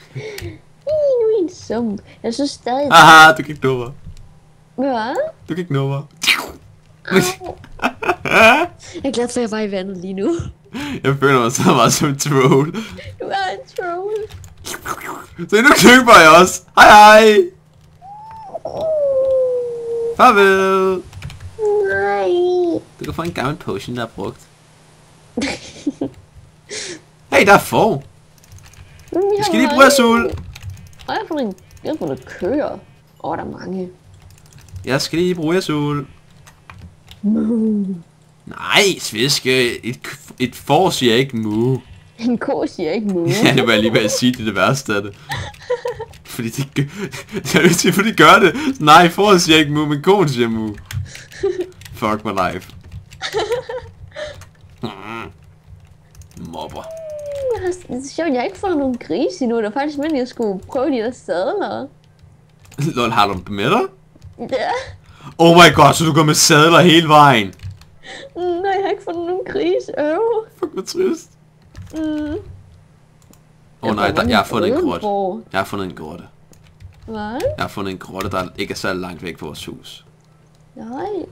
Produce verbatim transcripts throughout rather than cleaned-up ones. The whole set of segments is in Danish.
Nu er en sump. Jeg synes stadig... Haha, du kan ikke nå mig. Hvad? Du kan ikke nå mig. Jeg er glad for, at jeg var i vandet lige nu. Jeg føler mig så meget som en troll. Du er en troll. Så nu køber jeg også. Hej hej. Farvel. Nej. Du kan få en gammel potion, der er brugt. Hey, der er får. Jeg skal lige bruge sol. Og jeg har fundet, jeg har fundet køer. Åh, oh, der er mange. Jeg skal lige bruge sol. Moo. Nej, sviske. Et, et får siger ikke moo. En ko siger ikke moo. Ja, det var jeg lige ved at sige, det er det værste af det. Fordi det gør... Jeg vil sige, fordi de gør det. Nej, får siger ikke moo, men koen siger moo. Fuck my life. Mobber. Det er sjovt, jeg har ikke fundet nogen gris endnu. Det var faktisk meningen, at jeg skulle prøve de der sadler. Lol, har du dem med dig? Ja. Oh my god, så du går med sadler hele vejen. Nej, jeg har ikke fundet nogen gris. Øv. Fuck, hvor trist. Mm. Åh oh, nej, der, jeg har fundet en grotte. Jeg har fundet en grotte. Hvad? Jeg har fundet en grotte, der ikke er så langt væk fra vores hus. Nej.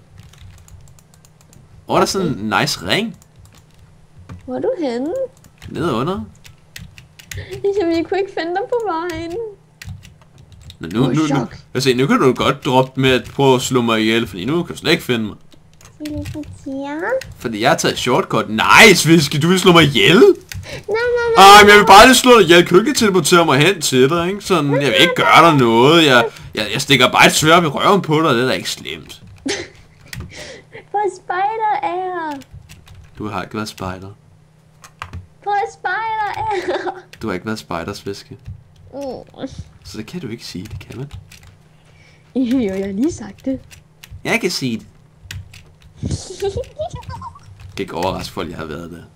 Åh, oh, der er sådan en nice ring. Hvor er du henne? Nede under. Jeg kunne ikke finde dig på vejen. Men nu, nu, nu, jeg se, nu kan du godt droppe med at prøve at slå mig ihjel, fordi nu kan du slet ikke finde mig. Fordi jeg har taget shortcut. Nej, Sviske, du vil slå mig ihjel? Nej, nej, nej. Ej, men jeg vil bare lige slå dig ihjel. Jeg kan ikke teleportere mig hen til dig, ikke? Sådan, jeg vil ikke gøre dig noget. Jeg, jeg, jeg stikker bare et sværd i røven på dig, det er da ikke slemt. Hvor spider er? Du har ikke været spider. Hvor spider er? Du har ikke været spider, Sviske. Mm. Så det kan du ikke sige, det kan man. Jo, jeg har lige sagt det. Jeg kan sige det. Jeg kan ikke overraske folk, jeg har været der.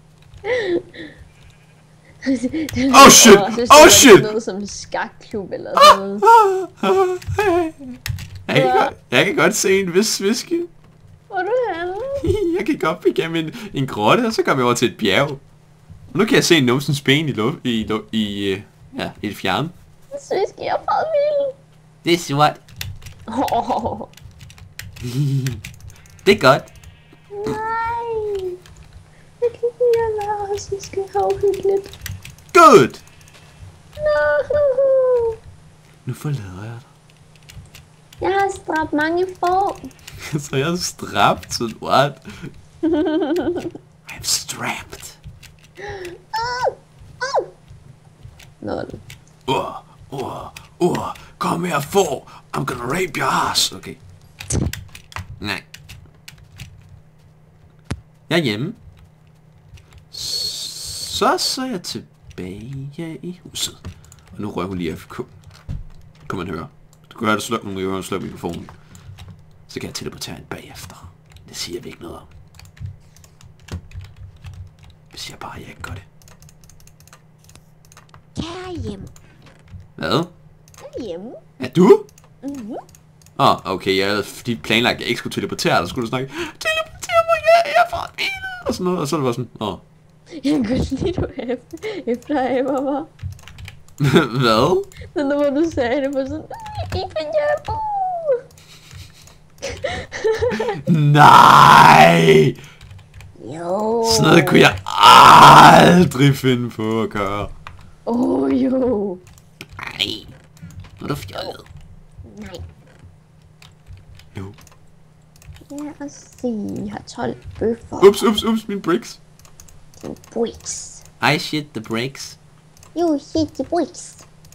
Oh shit! Oh shit! Noget som en skakklub eller sådan noget. Jeg kan, godt, jeg kan godt se en vis Sviske. Hvor er du henne? Jeg gik op igennem en, en grotte, og så kom jeg over til et bjerg. Og nu kan jeg se en numsens ben i luft, i, i, i, ja, i det fjerne. Sviske, jeg er meget vild. Det er sort. Oh. Det er godt. Nej. Jeg kan ikke lide at være os. Vi skal have uhyggeligt. Good. No. Nu forlader jeg dig. Jeg har strabt mange får. Så jeg er strapped, så what? I'm strapped. Uh, uh. Nå, det. Uh, uh, uh, kom her, få. I'm gonna rape your ass. Okay. Nej. Jeg er hjemme. Så så jeg tilbage i huset. Og nu rører hun lige F K. Kan man høre. Du kan høre det sluk, nogle ører sluk mikrofonen. Så kan jeg teleportere ind bagefter. Det siger vi ikke noget om. Jeg siger bare, at jeg ikke gør det. Jeg er hjemme. Hvad? Jeg er hjemme. Er du? Mhm. Åh, oh, okay, jeg havde fordi planlagt, at jeg ikke skulle teleportere, eller skulle du snakke, teleportere mig, jeg er fra bilen, og sådan noget, og så var det sådan, åh. Oh. Jeg kan godt lide, du efteræber mig. Hvad? Men når du sagde det, var sådan, ikke finde hjælp. Nej! Jo. Sådan noget kunne jeg aldrig finde på at gøre. Åh, oh, jo. Nej. Nu er du fjollet. Nej. Jo. Lad os se, jeg har tolv bøffer. Ups, ups, ups, min bricks. Dine bricks. I shit the bricks. You hit the bricks.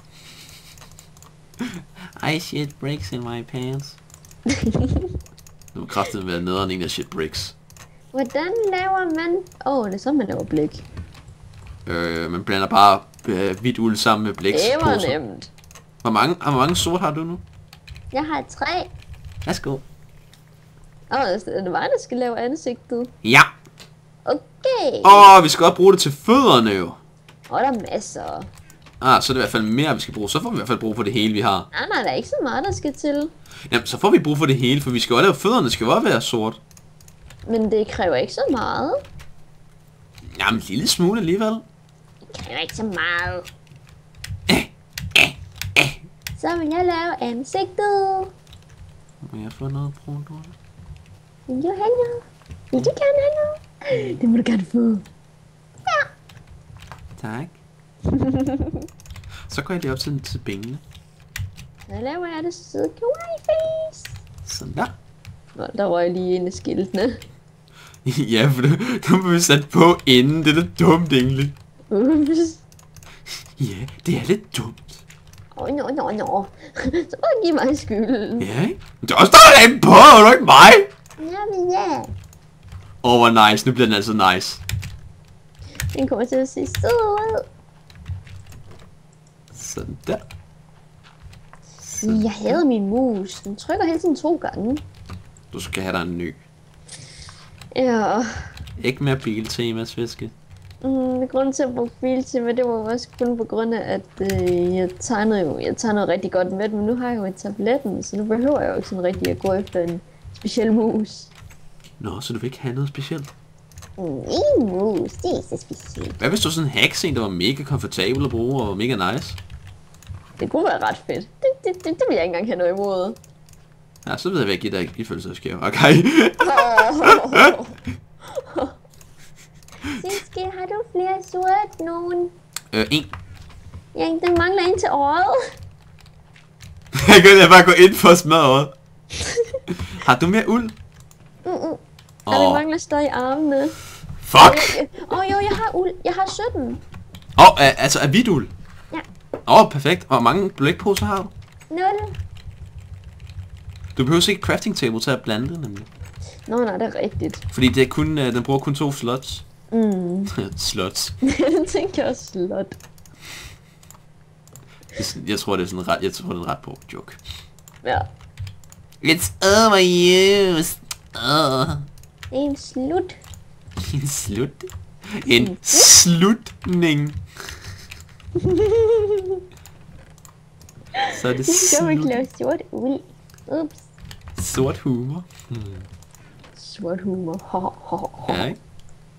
I shit bricks in my pants. Nu har kraftigt været nederen en af shit bricks. Hvordan laver man... Åh, oh, det er sådan, man laver blik. Øh, man blander bare øh, hvidt uld sammen med blæks. Det var nemt. Hvor mange, hvor mange sort har du nu? Jeg har tre. Værsgo. Åh, oh, er det mig, der skal lave ansigtet? Ja. Okay. Åh, oh, vi skal også bruge det til fødderne jo. Åh, oh, der er masser. Ah, så er det i hvert fald mere, vi skal bruge. Så får vi i hvert fald brug for det hele, vi har. Nej, nej, der er ikke så meget, der skal til. Jamen, så får vi brug for det hele, for vi skal jo lave fødderne, skal jo også være sort. Men det kræver ikke så meget. Jamen, en lille smule alligevel. Det kræver ikke så meget. Eh, Så vil jeg lave ansigtet. Må jeg få noget brunt ord? Vil du have noget? Vil du gerne have noget? Det må du gerne få. Ja. Tak. Så går jeg lige op til, til benene. Så laver jeg det søde kawaii face. Sådan der. Nå, der røg jeg lige ind i skiltene. Ja, for det, det må vi sætte på inden. Det er da dumt egentlig. Ups. Ja, det er lidt dumt. Åh, oh, nå, nå, nå. Så bare giv mig skylden. Ja, ikke? Det er også der derinde på, er du ikke mig? Ja, men ja. Åh, oh, hvor nice. Nu bliver den altså nice. Den kommer til at se sød ud. Sådan der. Jeg havde min mus. Den trykker hele tiden to gange. Du skal have dig en ny. Ja. Ikke mere biltema, Sviske. Mm, grunden til at bruge biltema, det var også kun på grund af, at øh, jeg tegnede jo, jeg tegnede rigtig godt med den, men nu har jeg jo et tabletten, så nu behøver jeg jo ikke sådan rigtig at gå efter en speciel mus. Nå, så du vil ikke have noget specielt? Min mus, det er så specielt. Hvad hvis du sådan en hack en, der var mega komfortabel at bruge og mega nice? Det kunne være ret fedt. Det, det, det, det vil jeg ikke engang have noget imod. Ja, så ved jeg, hvad jeg giver dig i følelsesgave. Okay. Siske, har du flere sort nogen? øh, en. Ja, den mangler en til året. Jeg kan jeg bare gå ind for smadret. Har du mere uld? Mm -mm. Åh, Og den mangler stadig armene. fuck! Åh oh, jo, jeg har uld. Jeg har sytten. Åh, oh, altså er hvidt uld? Ja. Åh, oh, perfekt. Hvor mange blækposer har du? Nul. Du behøver ikke crafting table til at blande det, nemlig. Nå, nej, det er rigtigt. Fordi det er kun, uh, den bruger kun to slots. Mm. Slots. Den tænker jeg også slot. Jeg tror, det er sådan ret, jeg tror, det er en ret på joke. Ja. It's overused. Uh. En slut. En slut. En slutning. Så er det Så skal vi slut. lave sort uld. Ups. Sort humor. Hmm. Sort humor. Ho, ho, ho. Ja, ikke?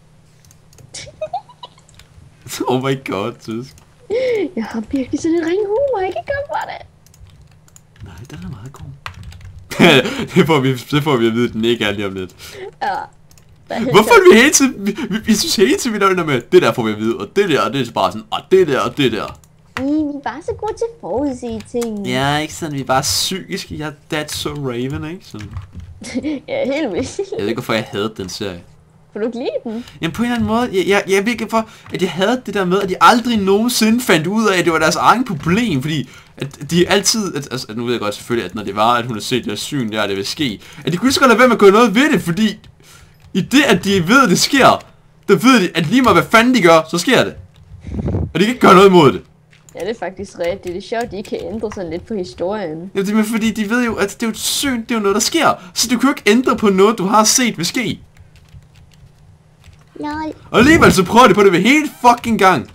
Oh my god, synes. Jeg har virkelig sådan en ring humor. Jeg kan komme for det. Nej, den er meget god. det, får vi, det får vi at vide, at den ikke er lige om lidt. Ja. Hvorfor er vi hele tiden, vi, vi, vi synes hele tiden, vi laver med, det der får vi at vide, og det der, og det er bare sådan, og det der, og det der. I, vi er bare så gode til at forudse ting. Ja, ikke sådan, vi er bare psykiske, jeg er that's so Raven, ikke? Sådan. Ja, helt vildt. Jeg ved ikke, hvorfor jeg havde den serie. Kunne du ikke lide den? Jamen på en eller anden måde, jeg, jeg, jeg ved ikke hvorfor, at jeg havde det der med, at de aldrig nogensinde fandt ud af, at det var deres egen problem, fordi at de altid, at, altså nu ved jeg godt selvfølgelig, at når det var, at hun har set deres syn der, det vil ske, at de kunne så godt lade være med at gøre noget ved det, fordi i det, at de ved, at det sker, der ved de, at lige meget hvad fanden de gør, så sker det. Og de kan ikke gøre noget imod det. Ja, det er faktisk rigtigt. Det er sjovt, at de kan ændre sådan lidt på historien. Ja, det er fordi, de ved jo, at det er jo et syn, det er jo noget, der sker. Så du kan jo ikke ændre på noget, du har set vil ske. Nej. Og alligevel så prøver de på det ved hele fucking gang.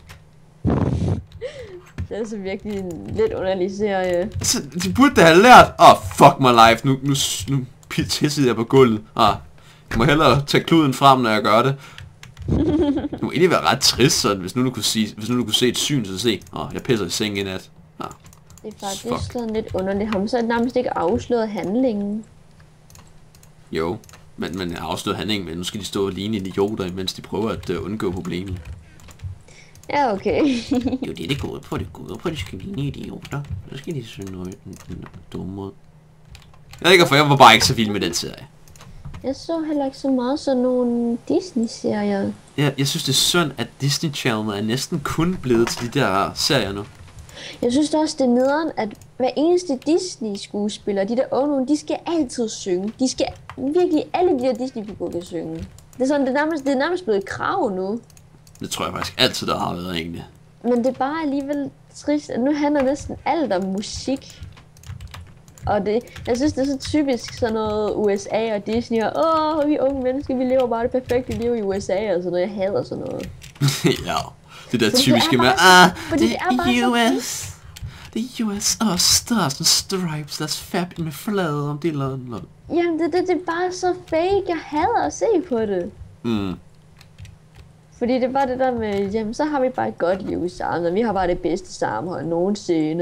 Det er så virkelig en lidt underlig serie. Så de burde da have lært, åh, oh, fuck my life, nu, nu, nu tissede jeg på gulvet. Ah, jeg må hellere tage kluden frem, når jeg gør det. Det må egentlig være ret trist, sådan, hvis nu du kunne, sige, hvis nu du kunne se et syn, så se, åh, oh, jeg pisser i seng i nat. Ah, Det er faktisk fuck. sådan lidt underligt. Har man så nærmest ikke afsløret handlingen? Jo, men man har afsløret handlingen, men nu skal de stå og ligne idioter, mens de prøver at uh, undgå problemet. Ja, okay. Jo, det er det gode på, det gode på, de skal ligne idioter. Så skal de se noget dumme ud. Jeg ved ikke hvorfor, jeg var bare ikke så vild med den serie. Jeg så heller ikke så meget sådan nogle Disney-serier. Jeg, jeg synes det er synd, at Disney Channel er næsten kun blevet til de der serier nu. Jeg synes også, det er nederen, at hver eneste Disney-skuespiller, de der unge nogen, de skal altid synge. De skal virkelig, alle de der Disney-figurer kan synge. Det er sådan, det er nærmest, det er nærmest blevet et krav nu. Det tror jeg faktisk altid, der har været egentlig. Men det er bare alligevel trist, at nu handler næsten alt om musik. Og det, jeg synes, det er så typisk sådan noget U S A og Disney, og åh, vi unge mennesker, vi lever bare det perfekte liv i U S A, og sådan noget. Jeg hader sådan noget. Ja, det der Fordi typiske det med, så, ah, det det er bare er så U S. Det er U S, og stars and stripes, that's fab med flade om det eller noget. Jamen, det, det, det er bare så fake. Jeg hader at se på det. Mm. Fordi det er bare det der med, jamen, så har vi bare et godt liv sammen, og vi har bare det bedste sammenhold nogensinde.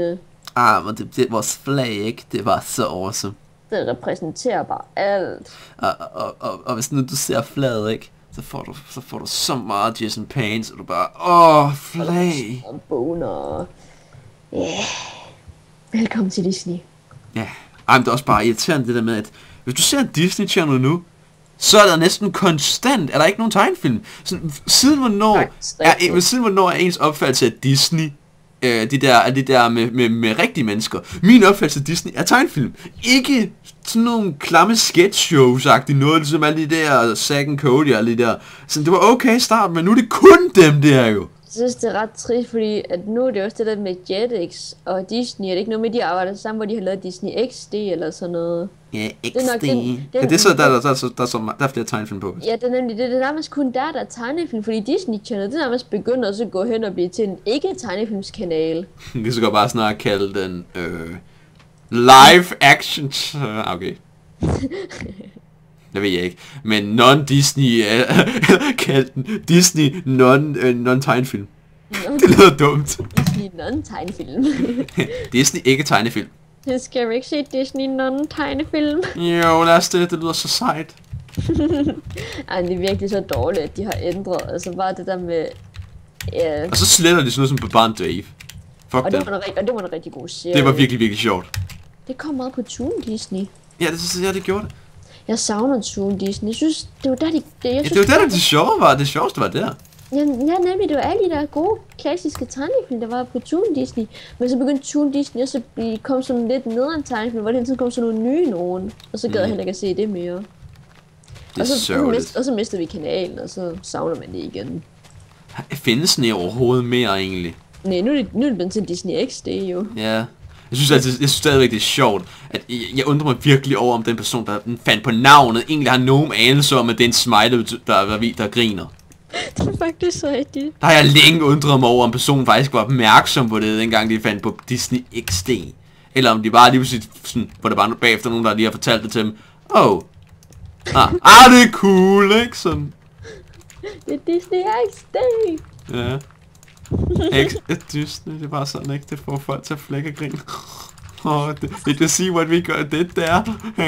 Ah, men det, det vores flag, ikke? Det var så awesome. Det repræsenterer bare alt. Og, og, og, og hvis nu du ser flaget, ikke? Så får du så får du så meget Jason Pains, og du bare, åh, flag. Og boner. Ja. Yeah. Velkommen til Disney. Ja, ej, men det er også bare irriterende det der med, at hvis du ser Disney Channel nu, så er der næsten konstant, er der ikke nogen tegnefilm. Sådan, siden hvornår, er, siden hvornår er ens opfattelse af Disney, øh, de der, de der med, med, med rigtige mennesker. Min opfattelse af Disney er tegnefilm. Ikke sådan nogle klamme sketch shows-agtige noget, ligesom alle de der Zack and Cody og alle de der. Så det var okay i starten, men nu er det kun dem der jo. Jeg synes, det er ret trist, fordi at nu er det også det der med Jetix og Disney. Er det ikke noget med, de arbejder sammen, hvor de har lavet Disney X D eller sådan noget? Ja, X D. Det er, nok, den, den, ja, det er så, der, der, der, der, der, der, der er flere tegnefilm på. Ja, det er nemlig det. Det er nærmest kun der, der er tegnefilm, fordi Disney Channel, det er nærmest begyndt også at gå hen og blive til en ikke-tegnefilmskanal. Vi skal bare snart kalde den øh, live action. Okay. Det ved jeg ikke. Men non-Disney, uh, kaldt den Disney non, uh, non-tegnefilm. Non det lyder dumt. Disney non-tegnefilm. Disney ikke tegnefilm. Skal vi ikke se Disney non-tegnefilm? Jo, lad os det. Det lyder så sejt. Ej, det er virkelig så dårligt, at de har ændret. Altså bare det der med... Uh... Og så sletter de sådan noget som Baban Dave. Fuck og det, var en, og det var en rigtig god serie. Det var virkelig, virkelig sjovt. Det kom meget på Toon Disney. Ja, det synes jeg, det gjorde det. Jeg savner Toon Disney. Jeg synes, det var der, de... Det, jeg ja, synes, det var der, det, det sjove var. Det sjoveste var der. Ja, ja, nemlig. Det var alle de der gode, klassiske tegnefilm, der var på Toon Disney. Men så begyndte Toon Disney, og så kom sådan lidt nederen tegnefilm, hvor det hele kom sådan nogle nye nogen. Og så gad jeg mm. heller ikke at se det mere. Det er og så, sørgeligt. Og så mistede vi kanalen, og så savner man det igen. Findes den overhovedet mere egentlig? Nej, nu er det, nu er det blevet til Disney X D jo. Ja. Jeg synes, altid, jeg synes stadigvæk, det er sjovt, at jeg, jeg undrer mig virkelig over, om den person, der fandt på navnet, egentlig har nogen anelse om, at det er en smiley, der, der, der griner. Det er faktisk så rigtigt. Der har jeg længe undret mig over, om personen faktisk var opmærksom på det, dengang de fandt på Disney X D. Eller om de bare lige pludselig, sådan, hvor der bare bagefter nogen, der lige har fortalt det til dem. Oh. Ah, ah det er cool, ikke? Sådan. Det er Disney X D. Ja. X Disney, det er bare sådan, ikke? Det får folk til at flække og grine. Åh, oh, did you see what we got did there?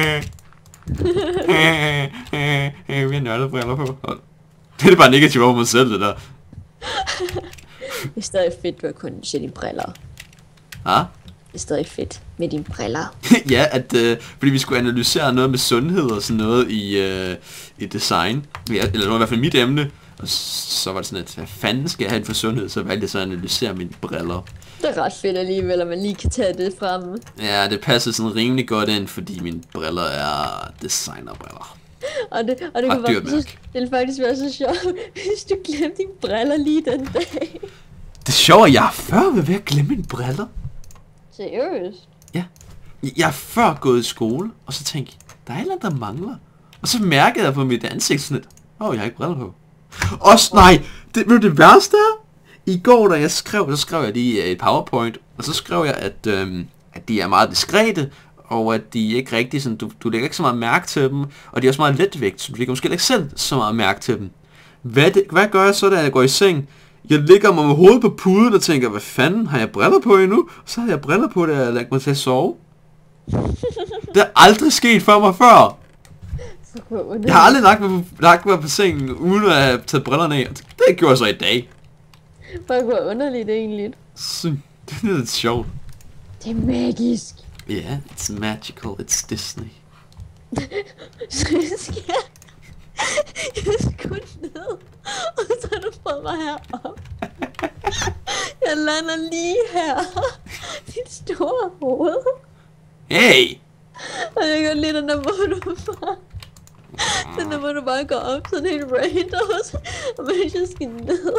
Vi har nørdebriller på. Det er bare negativt over mig selv, det der. Det er stadig fedt, du har kun se dine briller. Ah? Det er stadig fedt med dine briller. Ja, at, øh, fordi vi skulle analysere noget med sundhed og sådan noget i, øh, i design. Ja, eller det var i hvert fald mit emne. Og så var det sådan, at hvad fanden skal jeg have for sundhed? Så valgte jeg så at analysere mine briller. Det er ret fedt alligevel, at man lige kan tage det frem. Ja, det passer sådan rimelig godt ind, fordi mine briller er designerbriller. Og det, og det, kunne faktisk, det ville faktisk være så sjovt, hvis du glemte dine briller lige den dag. Det er sjovt, at jeg er før ved at glemme mine briller. Seriøst? Ja. Jeg er før gået i skole, og så tænkte jeg, der er et eller andet, der mangler. Og så mærkede jeg på mit ansigt sådan lidt, åh, oh, jeg har ikke briller på. Også, nej, det var det værste her. I går, da jeg skrev, så skrev jeg lige et PowerPoint, og så skrev jeg, at, øhm, at de er meget diskrete, og at de ikke rigtig sådan, du, du lægger ikke så meget mærke til dem, og de er også meget letvægt, så du lægger måske ikke selv så meget mærke til dem. Hvad, det, hvad gør jeg så, da jeg går i seng? Jeg ligger mig med hovedet på puden og tænker, hvad fanden, har jeg briller på endnu? Og så har jeg briller på, da jeg lægger mig til at sove. Det er aldrig sket for mig før. Jeg har aldrig lagt mig, lagt mig på sengen, uden at have taget brillerne af. Det gjorde jeg så i dag. Fuck, hvor underligt egentlig. Så, det er lidt sjovt. Det er magisk. Yeah, it's magical, it's Disney. Så skal jeg... Jeg skal ned, og så har du fået mig herop. Jeg lander lige her. Dit store hoved. Hey! Og jeg gør lige den der, hvor du bare... Den der, hvor du bare går op sådan helt random, og mens jeg skal ned.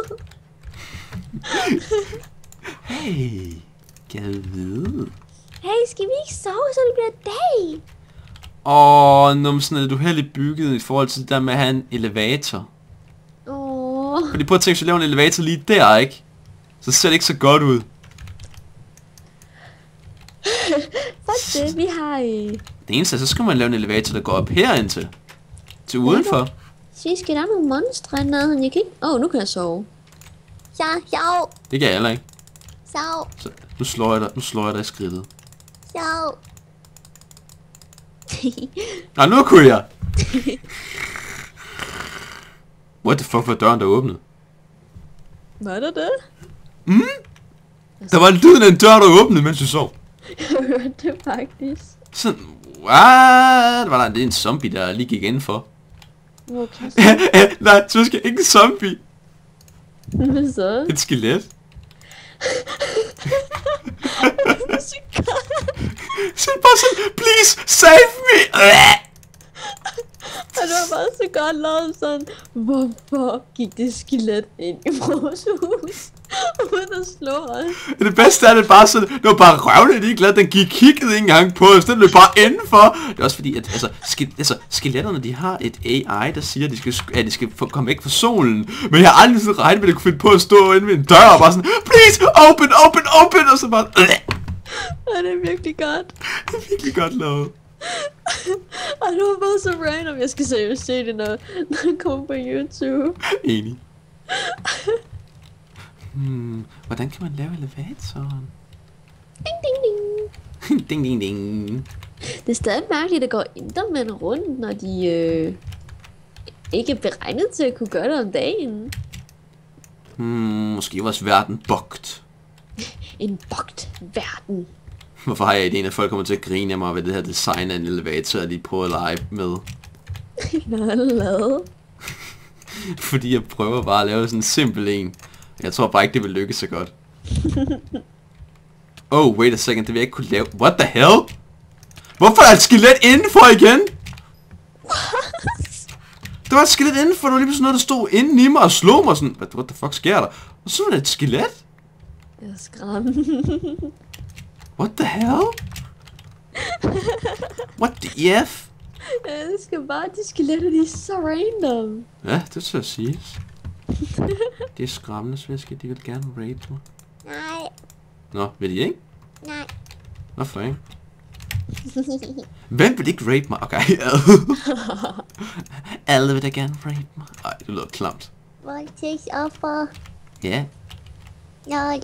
Hey, kan jeg vide? Hey, skal vi ikke sove, så det bliver dag? Åh, oh, nu sådan er du heldig bygget i forhold til det der med at have en elevator. Åh. Oh. Fordi prøv at tænke, så lave en elevator lige der, ikke? Så ser det ikke så godt ud. Fuck det, vi har... Det eneste er, så skal man lave en elevator, der går op herind til. Til udenfor. Sig, skal der er nogle monstre i nærheden? Jeg kan ikke... Åh, oh, nu kan jeg sove. Ja, ja. Det kan jeg heller ikke. Sov. Så Nu slår jeg dig, nu slår jeg dig i skridtet. Sjov. Nej, nu kunne jeg. What the fuck var døren, der åbnede? Var der det? Mm? Der var lyden af en dør, der åbnede, mens du sov. Jeg hørte det faktisk. Sådan, what? Var der en, en zombie, der lige gik indenfor? Okay. Nej, så skal ikke en zombie. Hvad så? Et skelet. Så bare sådan, please, save me! Og det var bare så godt lavet sådan, hvorfor gik det skelet ind i vores hus? Uden at slå os. Det bedste er det bare sådan, det var bare røvende ligeglad, den gik kiggede ikke engang på os, den løb bare indenfor. Det er også fordi, at altså, ske, altså, skeletterne, de har et A I, der siger, at de skal, at de skal få, komme væk fra solen. Men jeg har aldrig sådan regnet med, at de kunne finde på at stå inde ved en dør og bare sådan, please, open, open, open, og så bare... Ja, det er virkelig godt. Det er virkelig godt lavet. Og det var bare så random. Jeg skal seriøst se det, når, når det kommer på YouTube. Enig. Hmm, hvordan kan man lave elevatoren? Ding, ding, ding. Ding, ding, ding. Det er stadig mærkeligt, at der går Endermænd rundt, når de øh, ikke er beregnet til at kunne gøre det om dagen. Hmm, måske vores verden bugt. En bugt verden. Hvorfor har jeg ideen, at folk kommer til at grine af mig ved det her design af en elevator, at de prøver at lege med? Hvad har du lavet? Fordi jeg prøver bare at lave sådan en simpel en. Jeg tror bare ikke, det vil lykkes så godt. Oh, wait a second, det vil jeg ikke kunne lave. What the hell? Hvorfor er der et skelet indenfor igen? What? Der var et skelet indenfor, der var lige pludselig noget, der stod inden i mig og slog mig sådan. What the fuck sker der? Og så var der et skelet? Jeg er skræmt. What the hell? What the F? Jeg elsker bare, de skeletter, de er så random. Ja, det skal siges. Det er skræmmende, Svenske. De vil gerne rape mig. Nej. Nå, vil de ikke? Nej. Hvorfor ikke? Hvem vil ikke rape mig? Okay, alle vil da gerne rape mig. Ej, det lyder klamt. Voldtægtsoffer. Ja. Nej.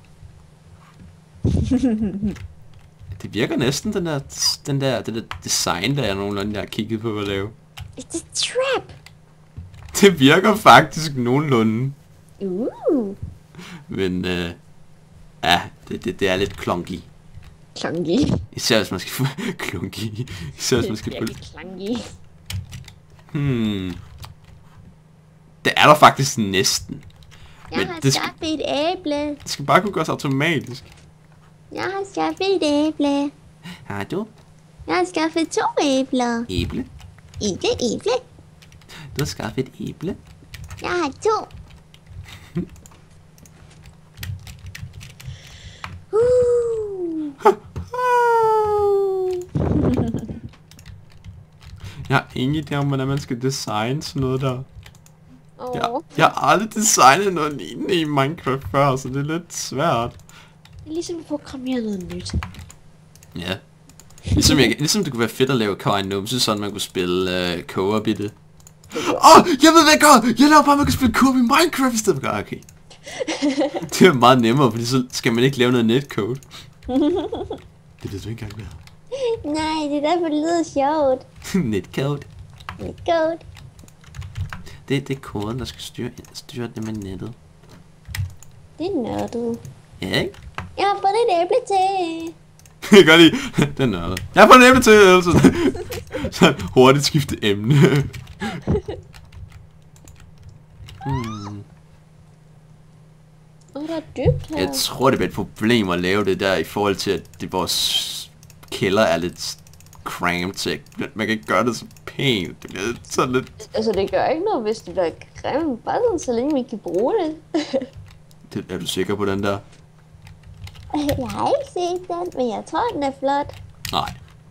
Det virker næsten, den der, den der, det der design, der er nogenlunde, jeg har kigget på at lave. It's a trap. Det virker faktisk nogenlunde. Uh. Men, øh, ja, det, det, det er lidt klonky. Klonky. Især hvis man skal få klonky. Især hvis man skal få... klonky. Hmm. Det er der faktisk næsten. Jeg Men har det skal, skaffet et æble. det skal bare kunne gøres automatisk. Jeg har skaffet et æble. Har du? Jeg har skaffet to æbler. Æble? Æble, æble. Du har skaffet et æble. Jeg har to. uh. Jeg har ingen idé om, hvordan man skal designe sådan noget der. Oh. Jeg, jeg har aldrig designet noget lignende i Minecraft før, så det er lidt svært. Det er ligesom at programmere noget nyt. Ja. Ligesom, jeg, ligesom det kunne være fedt at lave Kawaii Numse, sådan man kunne spille uh, co-op i det. Åh, oh, jeg ved hvad jeg gør! Jeg laver bare, at man kan spille co-op i Minecraft i stedet for. Okay. Det er meget nemmere, fordi så skal man ikke lave noget netcode. Det ved du ikke engang hvad. Nej, det er derfor, det lyder sjovt. Netcode. Netcode. Det, det er koden, der skal styre, styre det med nettet. Det er nørdet. Ja, ikke? Jeg har fået et æble til. Jeg kan godt lide. Den nørder. Jeg har fået en æble til, altså. Så hurtigt skifte emne. hmm. Åh, oh, der er dybt her. Jeg tror, det bliver et problem at lave det der, i forhold til, at det, vores kælder er lidt cramped, så man kan ikke gøre det så pænt. Det bliver sådan lidt... Altså, det gør ikke noget, hvis det bliver grimt. Bare sådan, så længe vi kan bruge det. det. Er du sikker på den der? Jeg har ikke set den, men jeg tror, den er flot. Nej.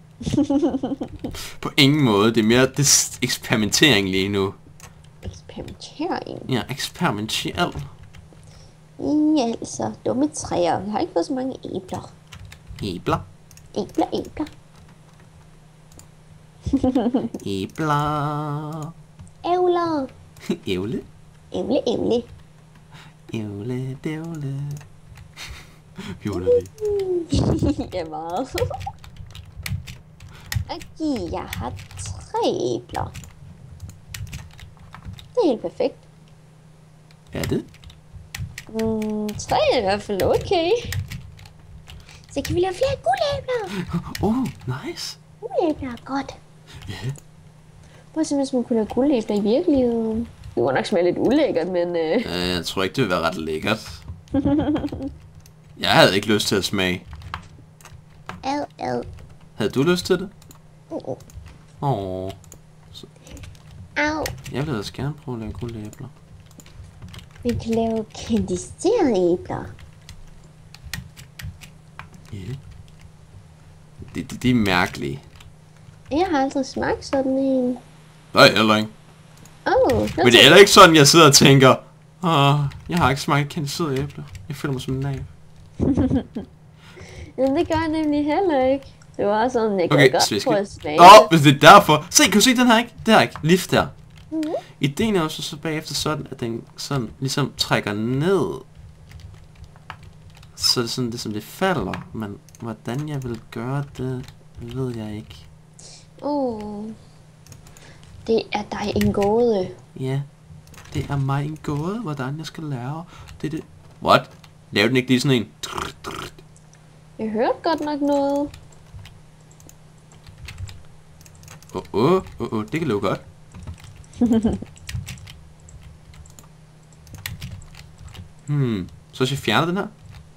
På ingen måde. Det er mere det eksperimentering lige nu. Eksperimentering? Ja, eksperimentel. Ja, altså, dumme træer. Vi har ikke fået så mange æbler. Æbler. Æbler, æbler. Æbler. Ævler. Ævle. Ævle, ævle. Ævle, dævle. Vi er underlige. Ja, meget. Okay, jeg har tre æbler. Det er helt perfekt. Er det? Mm, tre er i hvert fald okay. Så kan vi lave flere guldæbler. Oh, nice. Guldæbler er godt. Ja. Prøv at se, hvis man kunne lave guldæbler i virkeligheden. Det var nok smage lidt ulækkert, men... Øh... Uh, jeg tror ikke, det vil være ret lækkert. Jeg havde ikke lyst til at smage. Ad, ad. Havde du lyst til det? Uh, uh. Åh. Så Au. jeg vil altså gerne prøve at lave guldæbler. Vi kan lave kandiserede æbler. Ja. Yeah. Det, det, det er mærkelige. Jeg har aldrig smagt sådan en. Nej, heller ikke. Oh, Men det er heller ikke sådan, jeg sidder og tænker, åh, jeg har ikke smagt kandiserede æbler. Jeg føler mig som en nav. Jamen, det gør jeg nemlig heller ikke. Det var sådan, jeg Okay, kan godt sviske. prøve at smage. Åh, oh, hvis det er derfor. Se, kan du se den her, ikke? Det her, ikke? Lift der. Mm-hmm. Ideen er jo så, så bagefter sådan, at den sådan ligesom trækker ned. Så det er sådan, det som det falder. Men hvordan jeg vil gøre det, ved jeg ikke. Oh. Det er dig en gåde. Ja, det er mig en gåde, hvordan jeg skal lære. Det er det. What? Lav den ikke lige sådan en? Jeg hørte godt nok noget. Åh, åh, åh, åh, det kan løbe godt. Hmm, så hvis jeg fjerner den her.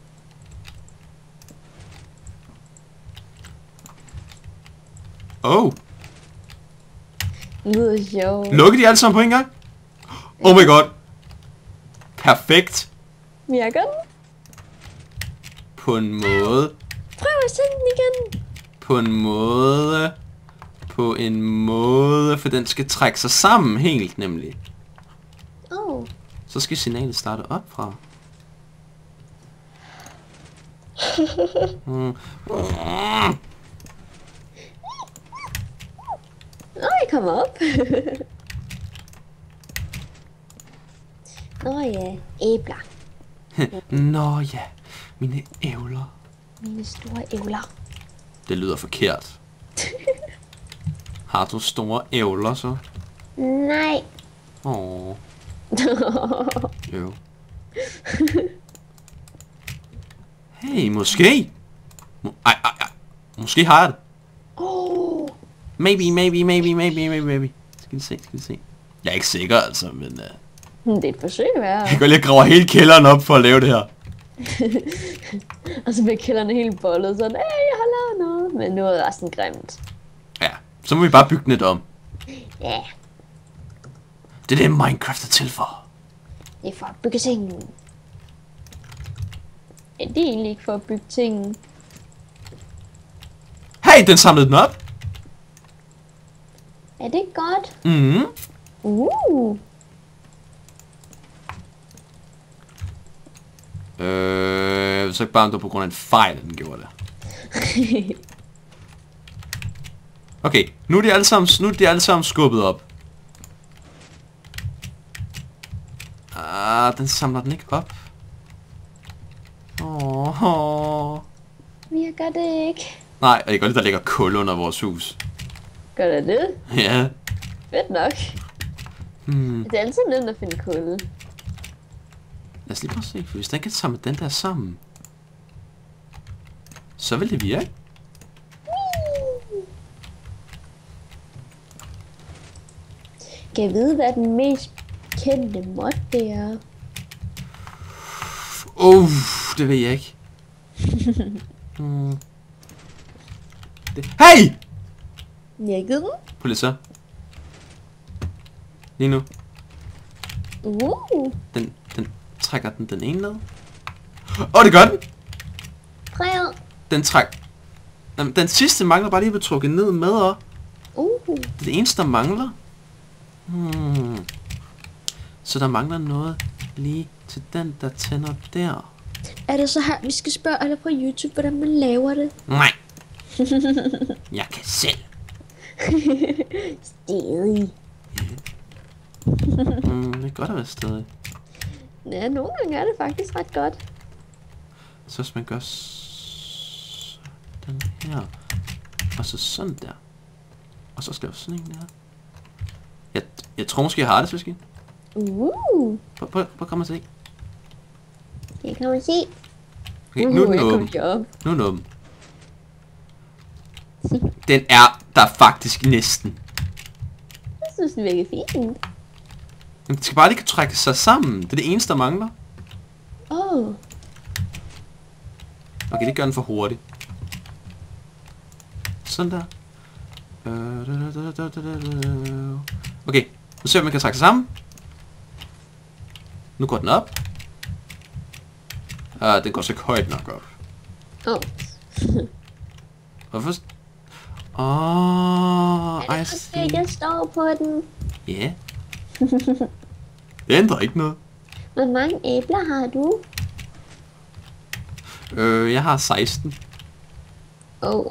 Oh, Det lyder sjovt. lukker de alle sammen på en gang? Oh my god. Perfekt. Virker den? På en måde. Prøv at sende den igen. På en måde. På en måde. For den skal trække sig sammen helt, nemlig. Oh. Så skal signalet starte op fra. Mm. Nå, jeg kommer op. Nå ja, æbler. Nå ja, mine ævler. Mine store ævler. Det lyder forkert. Har du store ævler så? Nej. Åh. Jo. Hey, måske. Må- Ej, ej, ej. Måske har jeg det. Oh. Maybe, maybe, maybe, maybe, maybe, maybe. Skal vi se, skal vi se. Jeg er ikke sikker, altså, men... Uh... Det er et forsøg værd. Jeg går lige og graver hele kælderen op for at lave det her. Og så bliver kælderne helt bollet sådan, hey, jeg har lavet noget. Men nu er det resten grimt. Ja, så må vi bare bygge den lidt om. Ja, Det er det, Minecraft er til for. det er for at bygge ting. Ja, det er egentlig ikke for at bygge ting. Hey, den samlede den op. Er det godt? Mhm. Uh. Øh, jeg ved så ikke bare, om det var på grund af en fejl, den gjorde det. Okay, nu er de alle sammen, nu er de alle sammen skubbet op. Ah, den samler den ikke op. Åh, åh. Virker det ikke? Nej, og jeg kan godt lide, der ligger kul under vores hus. Gør det det? Ja. Fedt nok. Hmm. Det er altid nemt at finde kul. Lad os lige prøve at se, for hvis den kan samle den der sammen, så vil det virke. Kan jeg vide, hvad den mest kendte mod det er? Uh, det ved jeg ikke. hmm. det. Hey! Virkede den? Prøv lige så. Lige nu. Uh. Den, den trækker den den ene ned. Åh, oh, det gør den! Prøv. Den træk. Jamen, den sidste mangler bare lige at blive trukket ned med, og Uh. det er det eneste, der mangler. Hmm. Så der mangler noget lige til den, der tænder der. Er det så her, vi skal spørge alle på YouTube, hvordan man laver det? Nej. Jeg kan selv. Stedig. Mm, det er godt at være stadig. Ja, nogle gange er det faktisk ret godt. Så hvis man gør sådan her. Og så sådan der. Og så skal jeg sådan en der. Jeg, jeg tror måske jeg har det, søsken. Uh. Prøv, prøv, prøv at komme og se. Det kan man se. Okay, nu er den jeg åben. kommer op. Nu er den åben. Den er der faktisk næsten. Jeg synes, den virker fint. Den skal bare lige kunne trække sig sammen. Det er det eneste, der mangler. Åh. Oh. Okay, det gør den for hurtigt. Sådan der. Okay, nu ser vi, om man kan trække sig sammen. Nu går den op. Ah, den går så ikke højt nok op. Åh. Oh. Hvorfor? Åh, Er I det see. fordi, jeg står på den? Ja. Det ændrer ikke noget. Hvor mange æbler har du? Øh, jeg har seksten. Åh. Oh.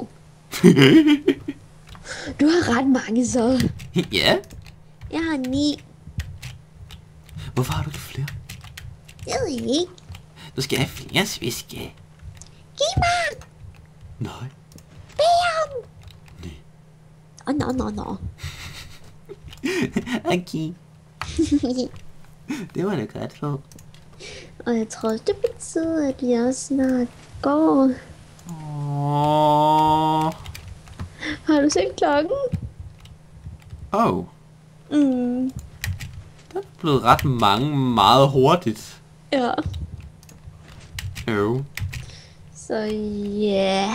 Du har ret mange så. Ja. Jeg har ni. Hvorfor har du ikke flere? Det ved jeg ikke. Du skal have flere sviske. Giv mig! Nej. Bam! Nej. Åh, nå, nå, nå. Okay. Det var da godt for. Og jeg tror også, det betyder, at jeg snart går. Åh. Har du set klokken? Oh. Mm. Der er blevet ret mange meget hurtigt. Ja. Jo. Så ja. Yeah.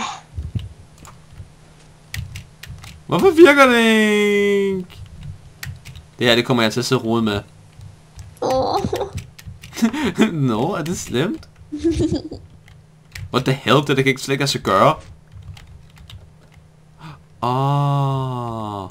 Hvorfor virker det ikke? Det her, det kommer jeg til at sidde rode med. Åh. Nå, er det slemt? What the hell? Det der kan ikke slet ikke lade sig gøre. Åh. Oh.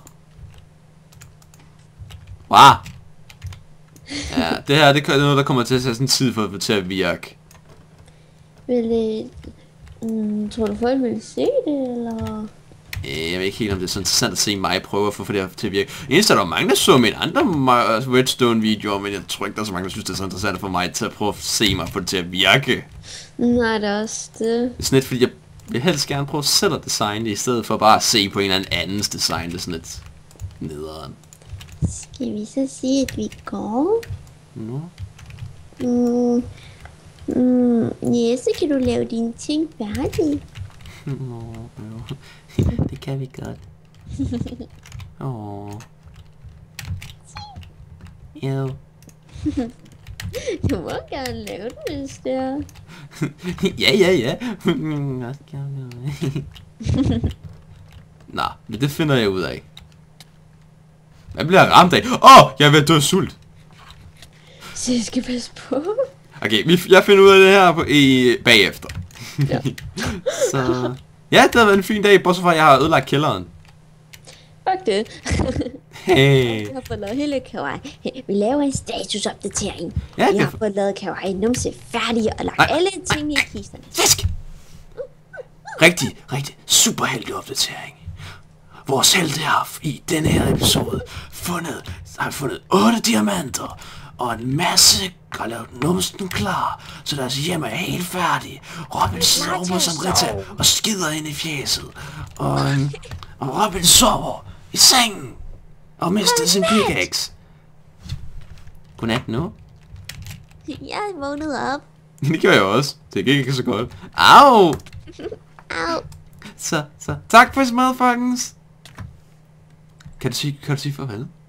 Wow. Ja, det her, det er noget, der kommer til at tage sådan tid for at få til at virke. Vil det... Mm, tror du folk vil se det, eller? Jeg ved ikke helt, om det er så interessant at se mig prøve at få det her til at virke. Eneste er der mange, der så mine andre Redstone-videoer, men jeg tror ikke, der er så mange, der synes, det er så interessant for mig til at prøve at se mig få det til at virke. Nej, det er også det. Det er sådan lidt, fordi jeg vil helst gerne prøve selv at designe det, i stedet for bare at se på en eller andens design. Det er sådan lidt nederen. Skal vi så sige, at vi går? Nå. Mm. Mm. Ja, så kan du lave dine ting færdige. Nå, jo. Det kan vi godt. Åh. Jo. Du må gerne lave det, hvis det er. Ja, ja, ja. Nå, men det finder jeg ud af. Hvad bliver jeg ramt af? Åh, oh, jeg er ved at dø af sult. Så jeg skal passe på. Okay, vi, jeg finder ud af det her på, i, bagefter. Ja. Så... Ja, det har været en fin dag, bortset fra at jeg har ødelagt kælderen. Fuck det. Hey. Jeg har fået lavet hele kawaii. Vi laver en statusopdatering. Ja, jeg det har fået lavet kawaii numse færdig og lagt Ej. alle ting i kisterne. Fisk! Rigtig, rigtig superheldig opdatering. Vores helte har i denne her episode fundet, har fundet otte diamanter og en masse har lavet numsen klar, så deres hjem er helt færdig. Robin sover som Rita og skider ind i fjeset. Og, og Robin sover i sengen og mister sin pickaxe. Godnat nu. Jeg er vågnet op. Det gjorde jeg også. Det gik ikke så godt. Au! Au. Så, så. Tak for smad, folkens. Kan du sige, kan du sige farvel?